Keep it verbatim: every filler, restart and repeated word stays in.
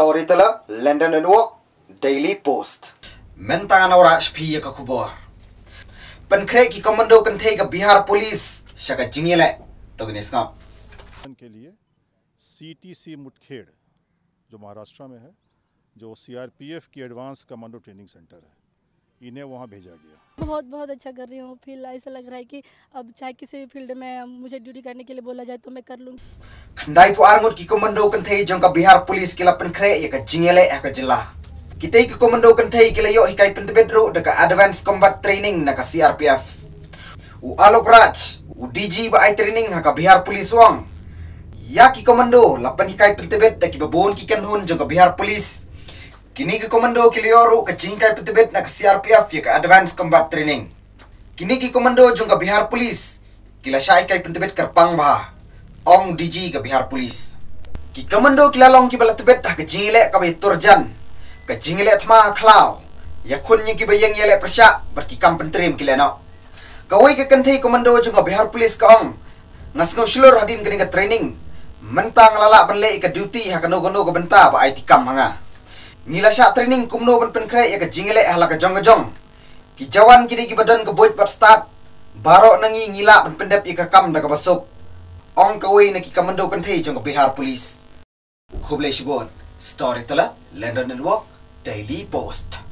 Storyteller, London and Walk, Daily Post. Mentang ora shpi ka kubor. Penkre ki komando kan thei ka Bihar Police shaka jingile to gnis ngap. के लिए सीटीसी मुठखेड़ जो महाराष्ट्र में है, जो सीआरपीएफ की एडवांस कमांडो ट्रेनिंग सेंटर है, इन्हें वहां भेजा गया। बहुत बहुत अच्छा कर रही हूँ। फील ऐसा लग रहा है कि अब चाहे किसी भी फील्ड में मुझे ड्यूटी करने के लिए बोला जाए तो मैं कर लूँगी। खंडाई पु आरंगुट की commando kan thei jong ka Bihar Police kila penkre ya ka jingile ya ka jila. Kitei ki komando kan thei kila yo hikai pentebedro de ka advanced combat training na ka C R P F. U Alok Raj, u D G ba ai training ha ka Bihar Police wang. Ya ki komando lapan hikai pentebed da ki babon ki kanhun jong ka Bihar Police. Kini ki komando kiliyoru ka jingkai pentebed na ka C R P F ya ka advanced combat training. Kini ki komando jong ka Bihar Police kila syai kai pentebed kerpang bah. Ong D G ka Bihar Police. Ki komando kila long ki bala tebed dah ka jingile ka bay turjan. Ka jingile thma khlaw. Ya khun ni ki bayang yele persya berkikam pentrim kila no. Kawai ka kanthei komando jong ka Bihar Police ka ong. Ngasngau slur hadin kini ka training. Mentang lala benle ka duty ha kano gono ka benta ba ai tikam hanga. Ngila sya training kumno ban penkre ya ka jingile hala ka jong jong. Ki jawan kini ki badan ka boit pat start. Baro nangi ngila ban pendep ika kam da ka basuk. Ong kawai na ki komando kan thei jong ka Bihar Police. Khublai shibon, Storyteller, London and Walk, Daily Post.